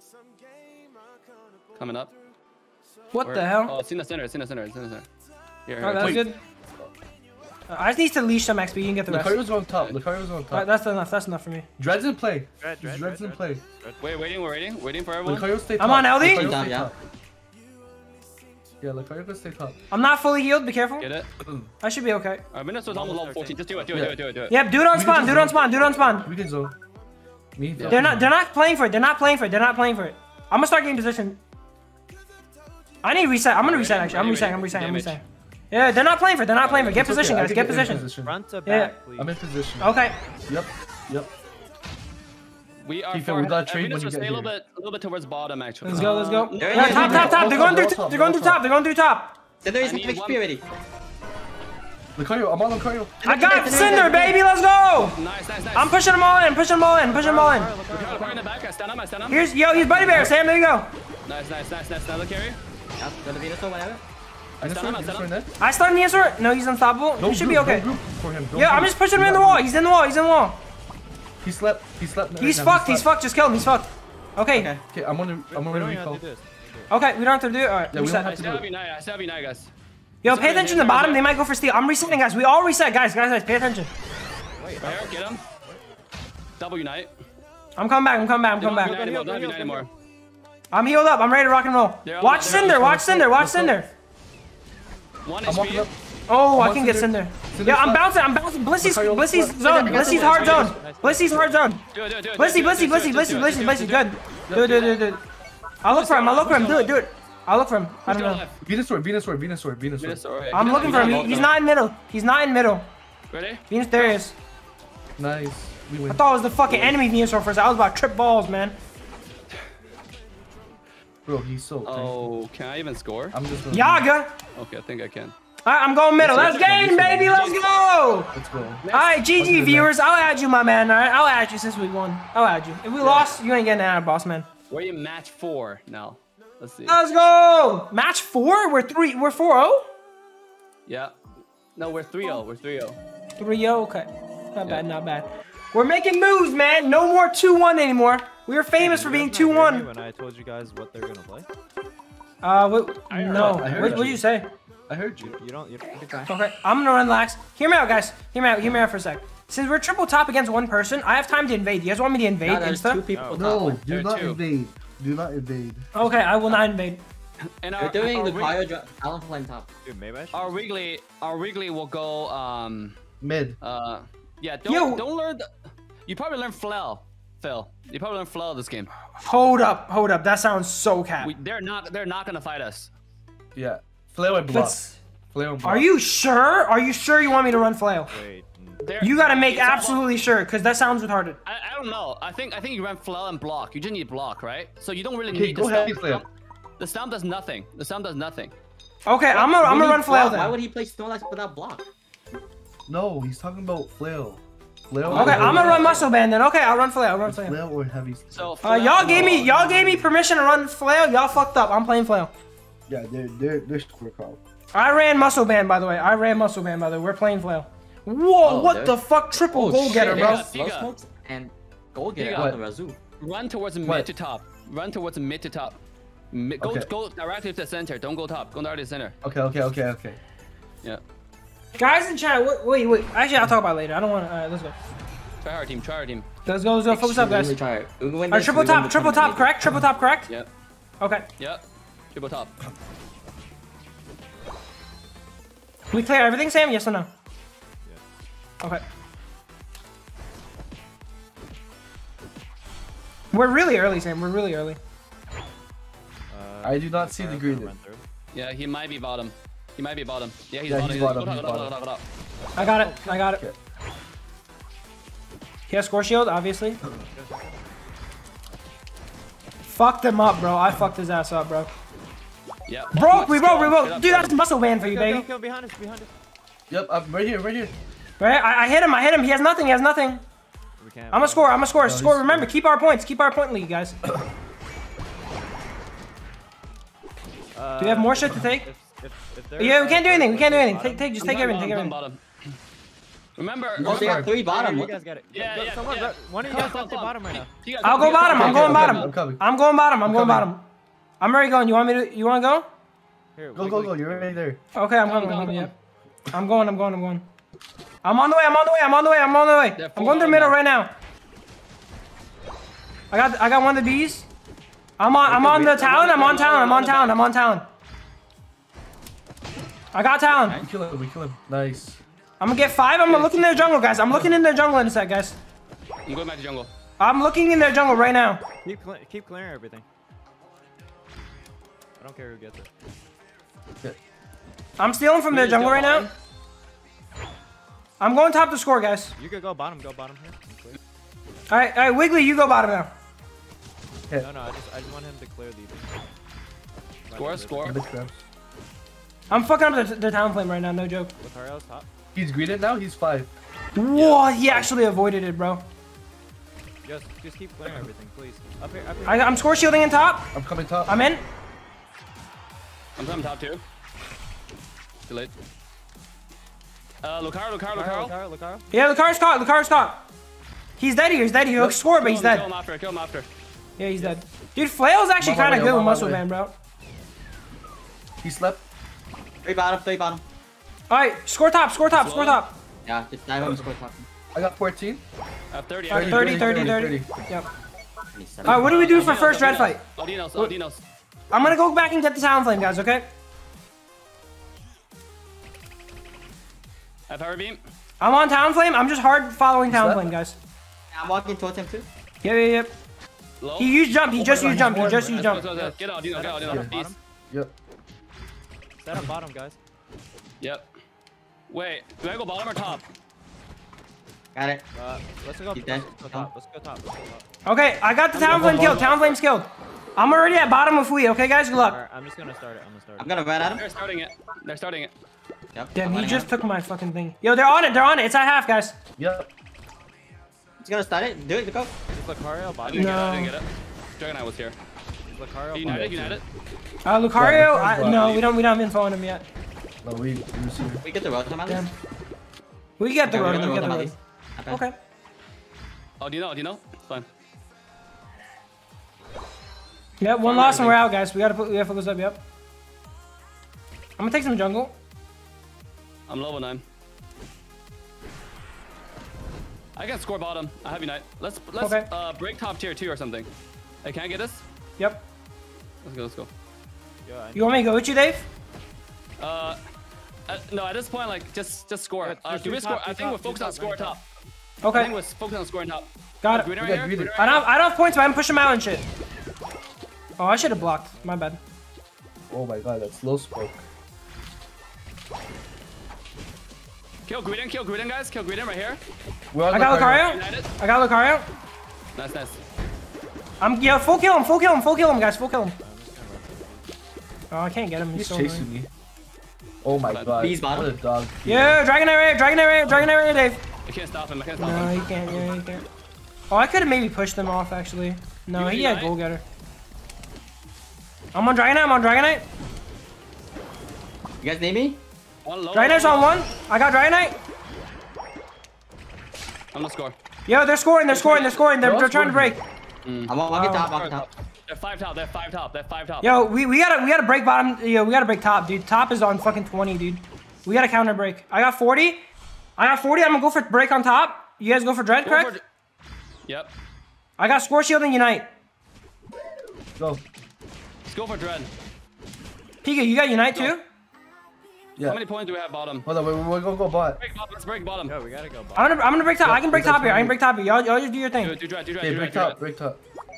Coming up. What the hell? Oh, it's in the center, it's in the center, it's in the center. Here, here. Alright, that's Wait. good. I just need to leash some XP. You can get the rest. Lucario's on top, Lucario's on Alright, top. that's enough. That's enough for me. Dread's in play. Dread, Dread's in play. Wait, waiting for everyone. Lucario stay top. I'm on LD? Lucario Down, stay yeah. top. Yeah, Lucario can stay top. I'm not fully healed. Be careful. Get it? I should be okay. Alright, Venusaur's almost level 14. Just do it, do it, do it, do it. Yep, dude on spawn. Dude on spawn. Dude on spawn. We can zone. Me, They're not playing for it. They're not playing for it. They're not playing for it. I'm gonna start getting position. I need reset. I'm gonna reset actually. I'm resetting. Yeah, they're not playing for it. They're not playing for it. Get It's okay, position, I guys. can Get in position. Front to Yeah. back, please. I'm in position. Okay. Yep, yep. We are Tifa, we gotta trade when you Venusaur, get stay a here. little bit towards bottom actually. Let's go. Let's go. They're Yeah, in top, here. top, top. They're going through. Top, They're going through top. They're going through top. Then there is I need XP already. Lucario, I'm on Lucario. I got Cinder, baby. Let's go. Nice, nice, nice. I'm pushing them all in. Pushing them all in. Pushing them all in. Lucario in the back, I stand up, I stand up. Here's he's Buddy Bear. Sam, there you go. Nice, nice, nice, nice. Another carry. Yeah, go to Venusaur, whatever. I stunned Venusaur. No, he's unstoppable. He should be okay. For him. Yeah, I'm just pushing him in the wall. He's in the wall. He's in the wall. He slept. He slept. He's fucked. He's fucked. Just kill him. He's fucked. Okay. Okay, I'm gonna We don't even have recall. to do this. Okay, we don't have to do it. All right. Yeah, we Reset. don't I have to still do have it. Unite, I still have Unite, guys. Yo, pay attention to the bottom. They might go for steal. I'm resetting, guys. We all reset, guys. Guys, pay attention. Right here, get him. Double Unite. I'm coming back. I'm coming back. I'm coming Don't have back. Unite anymore, don't have Unite anymore. I'm healed up. I'm ready to rock and roll. They're all- Watch they're all- Cinder. Watch Cinder. Watch Cinder. One I'm walking HP. up. Oh, I I'm can on get Cinder. Cinder. Cinder's Yeah, I'm left. bouncing. Blissey's Lucario, zone. Blissey's hard zone. Blissey's hard zone. Do it, do it, do it. Blissey, do it, Blissey, do it, Blissey, do it, Blissey, do it, Blissey, do it, Blissey. do it. Good. Do it. I'll look for him. I'll look for him. Do it. I'll look for him. I don't know. Venusaur. I'm looking for him. He's not in middle. He's not in middle. Ready? Venus, there he is. Nice. We win. I thought it was the fucking enemy Venusaur first. I was about to trip balls, man. Bro, he's so. Oh, can I even score? I'm just. Gonna Yaga. Okay, I think I can. Alright, I'm going middle. Let's game, baby. Let's go. Let's go. Alright, GG viewers. I'll add you, my man. Alright, I'll add you since we won. I'll add you. If we lost, you ain't getting out of boss, man. We're in match 4 now. Let's see. Let's go. Match 4? We're 4-0? Yeah. No, we're 3-0. We're 3-0. 3-0. Okay. Not bad. Not bad. We're making moves, man. No more 2-1 anymore. We were famous for being 2-1. When I told you guys what they're gonna play. No. I heard What did you say? I heard you. You don't. Okay, I'm gonna run lax. Hear me out, guys. Hear me out for a sec. Since we're triple top against one person, I have time to invade. You guys want me to invade No, and there's stuff? two people. No, top. do There not are two. invade. Do not invade. Okay, I will not invade. And They're doing our the cryo drop. Alan playing top. Dude, maybe I should. our Wrigley will go Mid. yeah, Yo. don't learn you probably learn Flail, Phil. You probably learn Flail this game. Hold up. That sounds so cap. They're not gonna fight us. Yeah. Flail and block. Let's- Flail and block. Are you sure? Are you sure you want me to run flail? Wait. You gotta make It's all- absolutely sure, because that sounds retarded. I don't know. I think you run Flail and block. You just need block, right? So you don't really Okay, need go the heavy stomp. Flail. The stomp does nothing. The stomp does nothing. Okay, I'm gonna run flail Why then. would he play Snorlax without block? No, he's talking about Flail. Flail. Okay, I'm gonna run Muscle Band then. Okay, I'll run Flail. I'll run Flail. Flail or heavy. So Y'all gave me permission to run Flail. Y'all fucked up. I'm playing Flail. Yeah, they're score call. I ran Muscle Band by the way. We're playing Flail. Whoa, what dude. the fuck? Triple goal getter, bro. Slow smokes and goal getter What? on the Razoo. run towards What? mid to top. Run towards mid to top. Go directly to the center. Don't go top. Go directly to the center. Okay. Yeah. Guys in chat, wait. Actually, I'll talk about it later. I don't want to. Alright, let's go. Try our team. Let's go. Focus up, guys. Alright, triple top, correct? Triple top, correct? Yep. Okay. Yep. Triple top. We clear everything, Sam? Yes or no? Yeah. Okay. We're really early, Sam. We're really early. I do not see the green. Yeah, he might be bottom. Yeah, he's bottom. He's bottom. Go. I got it. Okay. He has score shield, obviously. Fucked him up, bro. I fucked his ass up, bro. Yeah. We broke. Dude, that's muscle band for you, baby. Kill behind us. Yep, I'm right here. Right? I hit him. He has nothing. We can't. I'm gonna score. Score. Remember, keep our points. Keep our point lead, guys. Do we have more shit to take? Yeah, we can't do anything. Just take everything. Bottom. Remember. Oh, they got 3 bottom. You guys got it. Yeah. One of you guys left the bottom right now. I'll go bottom. I'm going bottom. I'm coming. I'm going bottom. I'm already going. You want to go? Here, Go. You're right there. Okay, I'm going. Yeah. I'm going. I'm on the way. I'm going to the middle right now. I got one of the bees. I'm on the talon. I'm on talon. I got talon. We kill him. Nice. I'm gonna get 5. I'm gonna look in their jungle, guys. I'm looking in their jungle in a sec, guys. I'm going back to jungle. I'm looking in their jungle right now. Keep clearing everything. I don't care who gets it. Okay. I'm stealing from their jungle right now. I'm going top to score, guys. You could go bottom here. All right, Wiggly, you go bottom now. Okay. No, I just want him to clear these. Score. I'm fucking up the talon flame right now, no joke. Lucario's top. He's greeted now. He's 5. Whoa, he actually avoided it, bro. Just keep clearing everything, please. Up here. I'm score shielding in top. I'm coming top. I'm in. I'm coming top too. Too late. Lucario. Yeah, Lucario's caught. He's dead here. He'll score, but he's dead. Kill him after. Yeah, he's dead. Dude, Flail's actually kind of good with muscle man, bro. He slept. 3 bottom. Alright, score top. Yeah, just dive on score top. I got 14. I have 30. Alright, 30. Yep. 27. Alright, what do we do for first red fight? Aldinos. I'm gonna go back and get the talon flame, guys, okay? I have power beam. I'm on talon flame. I'm just hard following talon flame, guys. I'm walking towards him too. Yep. Low. He used jump. He just used jump. Get Aldino. Please. Yep. Set up bottom, guys. Yep. Wait, do I go bottom or top? Got it. Let's go dead. top. Let's go top. Okay, I got the talon flame killed. Talon flame's killed. I'm already at bottom with we. Okay, guys, good luck. Alright, I'm just gonna start it. I'm gonna run at him. They're starting it. Yep. Damn, I'm he running just at him. took my fucking thing. Yo, they're on it. It's at half, guys. Yep. He's gonna start it. Do it. Go. Is Lucario I bottom? didn't No. get it. Dragonite was here. Is Lucario United. Lucario. Yeah, No, we don't have info on him yet. No, we see. We get the rotom at Damn. least. We get the Okay, road. we We get get the the rotom at road. least. Okay. Okay. Aldino. It's fine. Yep, one loss and we're out, guys. We gotta focus up. Yep. I'm gonna take some jungle. I'm level 9. I can score bottom. I have Unite. Let's Okay. break top tier 2 or something. Hey, can I get this? Yep. Let's go. You want me to go with you, Dave? No, at this point, like, just score. Yeah, Do we score? I think we're focused on score top. I Okay. think we're focused on scoring top. Got it. Greener We got right greedy. here? I don't have points, but I can push him out and shit. Oh, I should have blocked. My bad. Oh my god, that's low smoke. Kill Greedon, guys. Kill Greedon right here. We're on I got Lucario. United. I got Lucario. Nice. Full kill him, guys. Full kill him. Oh, I can't get him. He's He's so chasing annoying. me. Oh my god. Bees bottom. What a dog. Yeah, Dragonite right here, Dave. I can't stop him. I can't stop No, him. you can't. Yeah, you can't. Oh, I could have maybe pushed them off actually. No, he had goal getter. I'm on Dragonite. I'm on Dragonite. You guys need me? Dragonite's on 1. I got Dragonite. I'm gonna score. Yo, they're scoring. They're scoring. They're scoring. They're trying to break. I'm walking top. Walking top. They're 5 top. They're 5 top. They're 5 top. Yo, we gotta break bottom. Yo, we gotta break top, dude. Top is on fucking 20, dude. We gotta counter break. I got 40. I'm gonna go for break on top. You guys go for Dread, correct? Yep. I got Score Shield and Unite. Go. Let's go for Dread. Pika, you got Unite too? Yeah. How many points do we have bottom? Hold on, we're gonna go bot. Let's break bottom. Yo, we gotta go bottom. I'm gonna break top. I can break top here. I can break top here. Y'all just do your thing. Do Dread. Hey, break top, break top.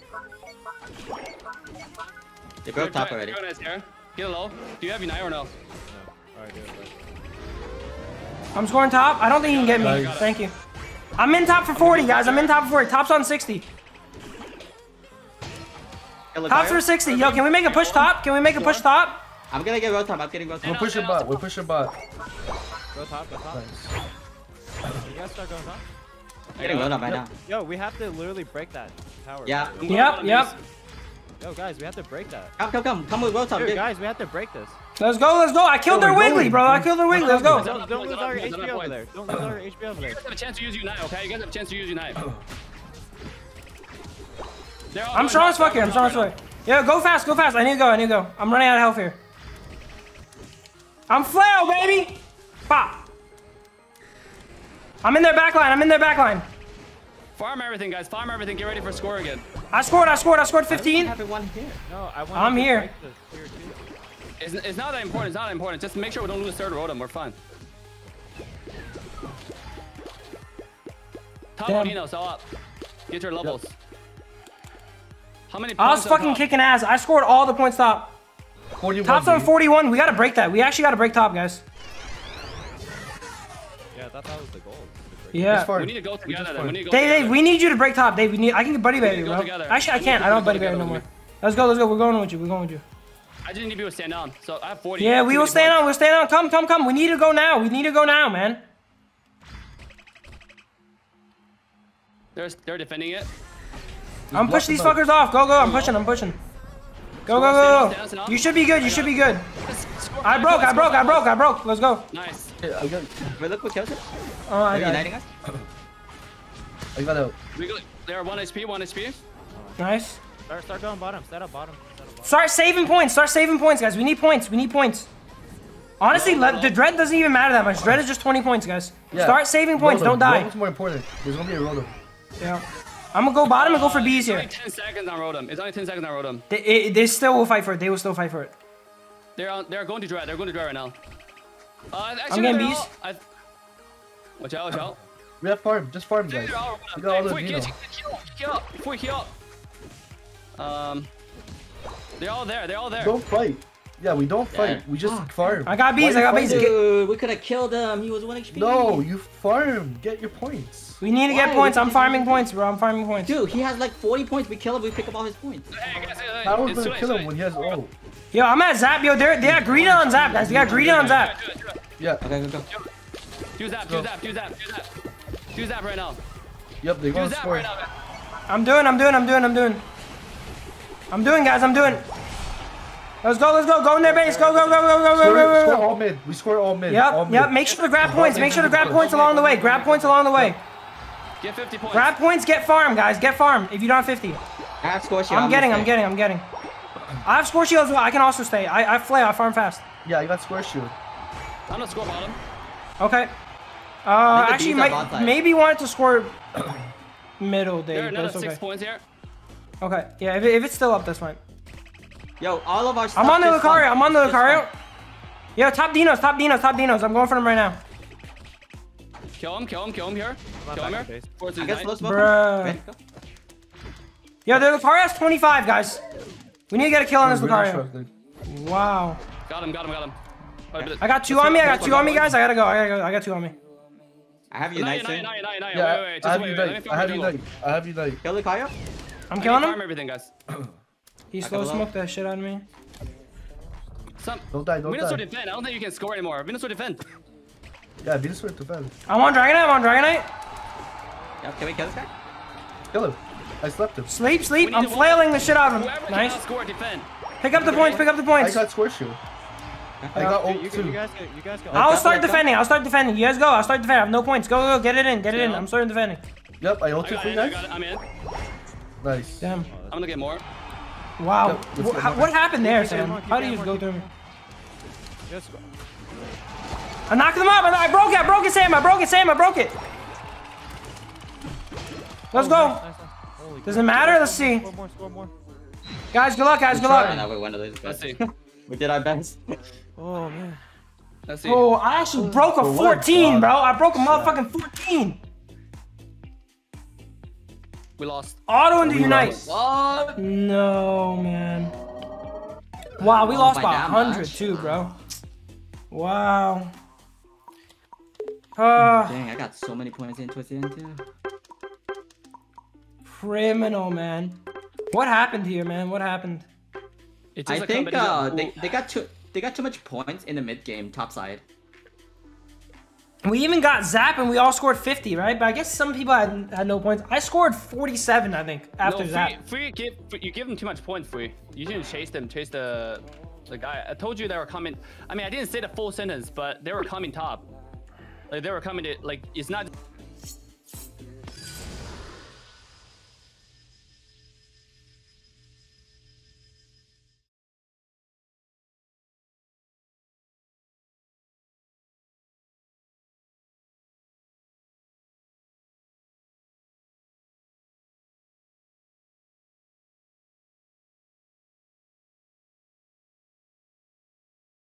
They broke top already. Get low. Do you have Unite or no? No. Alright, do it. I'm scoring top. I don't think you can get me. Nice. Thank you. I'm in top for 40, guys. I'm in top for 40. Top's on 60. Top's for 60. Yo, can we make a push top? Can we make a push top? I'm gonna get road top. I'm getting road top. We're pushing bot. We're pushing bot. Go top, go top. You guys start going top. Getting road top right now. Yo, we have to literally break that tower. Yeah. Yep. Yo, guys, we have to break that. Come with road top. Dude, Dude. guys, we have to break this. Let's go. I killed their Wiggly, bro. I killed their Wiggly. Let's go. Don't lose our HP over there. Don't lose our HP over there. You guys have a chance to use Unite, okay? You guys have a chance to use Unite. I'm strong as fuck here. Yo, go fast. I need to go. I'm running out of health here. I'm Flail, baby. Pop. I'm in their backline. Farm everything, guys. Farm everything. Get ready for score again. I scored 15. Everyone here. No, I'm here. It's not that important. It's not important. Just make sure we don't lose third rotom. We're fine. Top Odino, sell up. Get your levels. How many points? I was fucking kicking ass. I scored all the points top. 41. Top's on 41. We gotta break that. We actually gotta break top, guys. Yeah, I thought that was the goal. Yeah. We need to go together. Then. We need to go Dave, we need you to break top. Dave, I can get buddy bear you, bro. together. Actually, I can't. I don't have buddy bear no more. Let's go. We're going with you. I just need people to stand down. So I have 40. Yeah, we will stand on. Come. We need to go now. Man. They're defending it. I'm pushing these fuckers off. Go. I'm pushing. Go. You should be good. I broke. Let's go. Nice. Wait, look what kills it. Oh, I They're got uniting it. us. I got out. They're 1 HP. Nice. Start going bottom. Set up bottom. Start saving points, guys. We need points. Honestly, the Dread doesn't even matter that much. Dread is just 20 points, guys. Yeah. Start saving points. Don't die. What's more important? There's gonna be a rotom. Yeah. I'm gonna go bottom and go for B's here. It's only 10 seconds on rotom. They still will fight for it. They will still fight for it. They're going to Dread. They're going to Dread right now. Actually, I'm getting B's. Watch out. We have farm. Just farm, guys. We got all the Dino. Heal. They're all there. Don't fight. Yeah, we don't fight. We just farm. I got B's. Dude, we could have killed him. He was 1 HP. No, you farm. Get your points. We need to get points. I'm farming points, bro. Dude, he has like 40 points. We kill him. We pick up all his points. Hey, guys, I was gonna kill him when he has ult. Yo, I'm at Zap. Yo, they got greedy on Zap, guys. They got greedy on Zap. Yeah. Okay, go. Do Zap right now. Yep, they're Do gonna Zap score. right now, man. I'm doing, guys. Let's go. Go in their base. Go. Score all mid. We score all mid. all mid. Yep. Make sure to grab points. Along the way. Get 50 points. Grab points. Get farm, guys. Get farm. If you don't have 50. I have score shield. I'm getting. I have score shield as well. I can also stay. I flail. I farm fast. Yeah, I got score shield. I'm gonna score bottom. Okay. Actually, maybe wanted to score middle, Dave. There are another but it's 6 okay. points here. Okay. Yeah, if it's still up, that's fine. Yo, all of our stuff I'm on the is fun. Lucario. Yo, top Dinos. I'm going for them right now. Kill him here. Kill him here. Force his I guess knight. slow smoke. Bruh. Ready? Go. Yo, the Lucario has 25, guys. We need to get a kill on this We're not Lucario. struggling. Wow. Got him. I got 2 on me, guys. I gotta go. I got 2 on me. I have Unite soon. Yeah, Wait. I have Wait. you Let me night. farm I have the you jungle. night. I have you night. Kill Lucario. I'm I killing can farm him. everything, guys. He slow smoked that shit out of me. Don't die. Venusaur defend. I don't think you can score anymore. Venusaur defend. Yeah, Venus went to defend. I'm on Dragonite. Yeah, can we kill this guy? Kill him. I slept him. Sleep. I'm flailing the shit out of him. Whoever Nice. cannot score, defend. Pick up the points. Pick up the I points. got Scorch you. I got ult You too. guys go. I'll start defending. You guys go. I'll start defending. I have no points. Go. Get it in. I'm starting defending. Yep, I I ulted got for you it, I guys. got it, I'm in. Nice. Damn. I'm gonna get more. Wow. Yep, let's get more. What happened there, Keep Sam? going, keep How do you going, go keep through me? Just go. I knocked him up. I broke it, Sam. I broke it. Let's go. Nice. Holy Does it matter? Let's see. Score more. Guys, good luck. I know we won to lose, Let's but see. we did our best. Oh, man. Let's see. Oh, I actually broke a For what? 14, bro. I broke a motherfucking 14. We lost. Auto into We Unite. lost. What? No, man. Wow, we lost by that 100 much? too, bro. Wow. Dang, I got so many points in towards the end too. Criminal, man. What happened here, man? What happened? It's I just a think combination of- they got too much points in the mid game top side. We even got Zap and we all scored 50, right? But I guess some people had no points. I scored 47, I think, after no, Zap. you give them too much points, Free. You didn't chase them, chase the guy. I told you they were coming. I mean, I didn't say the full sentence, but they were coming top. Like they were coming to, like, it's not